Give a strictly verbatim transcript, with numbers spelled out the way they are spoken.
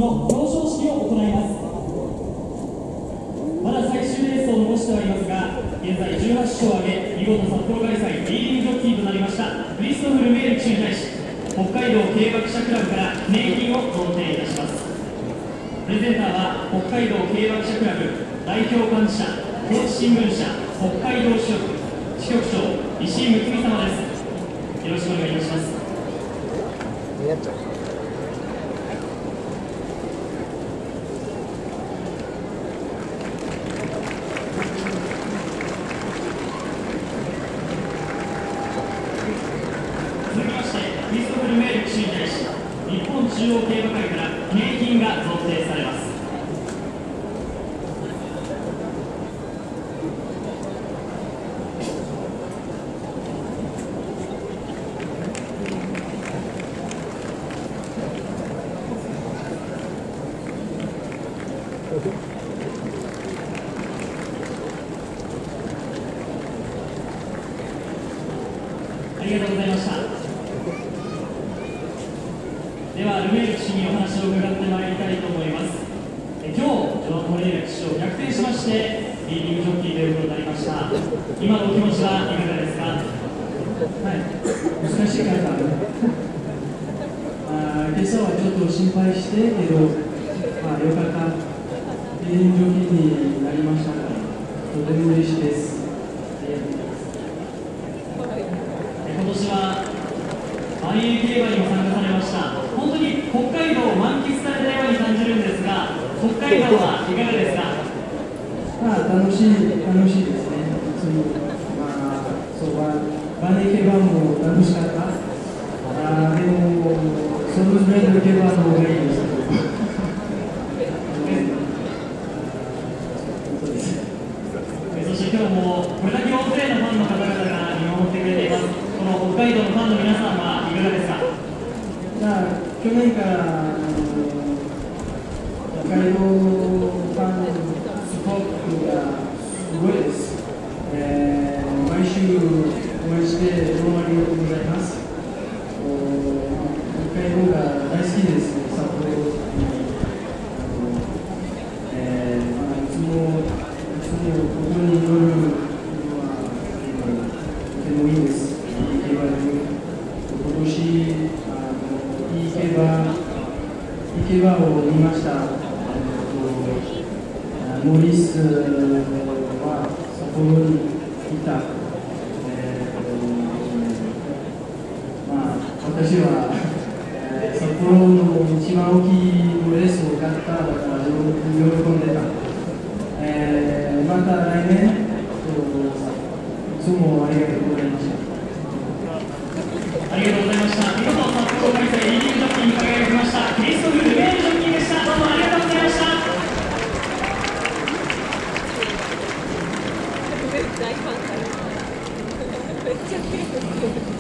の表彰式を行います。まだ最終レースを残してはいますが、現在じゅうはち勝を挙げ、見事札幌開催リーディングジョッキーとなりましたクリストフ・ルメール騎手に対し、北海道競馬記者クラブから記念品を贈呈いたします。プレゼンターは北海道競馬記者クラブ代表幹事社高知新聞社北海道支局支局長石井睦美様です。よろしくお願いいたします。 やっちゃう。 続きまして、クリストフ・ルメール騎手に対し、日本中央競馬会から記念品が贈呈されます。ありがとうございました。では、ルメール騎手にお話を伺ってまいりたいと思います。え今日、ジョアン・モレール騎手を逆転しまして、リーディングジョッキーということになりました。今のお気持ちはいかがですか？ はい、難しかった。あ今朝はちょっと心配してけど、まあ、よかった。リーディングジョッキーになりましたから、とても嬉しいです。ありがとうございます。 今年は万有競馬にも参加されました。本当に北海道を満喫されたように感じるんですが、北海道はいかがですか？ まあ、楽しい、楽しいですね。いつも、まあ、そうは、万有競馬も楽しかった。あでも、ソルズベンド競馬の方がいいです。 そして今日もこれだけ大勢のファンの方々が見守ってくれています。この北海道のファンの皆さんはいかがですか？ じゃあ、去年から北海道ファンのスポーツがすごいです。えー、毎週応援してどうもありがとうございます。北海道が大好きです、札幌に。えーまあ、いつも、いつもここに乗るのは、とてもいいです。いい競馬で、今年、いい競馬、いい競馬を見ました。モリスは札幌にいた。えー、まあ、私は、えー、札幌の一番大きいレースを勝っただから喜んでた。えー、また来年、いつもありがとうございました。 ありがとうございました。見事札幌開催リーディングジョッキーに輝きましたクリストフ・ルメールジョッキーでした。どうもありがとうございました。 大ファンからめっちゃ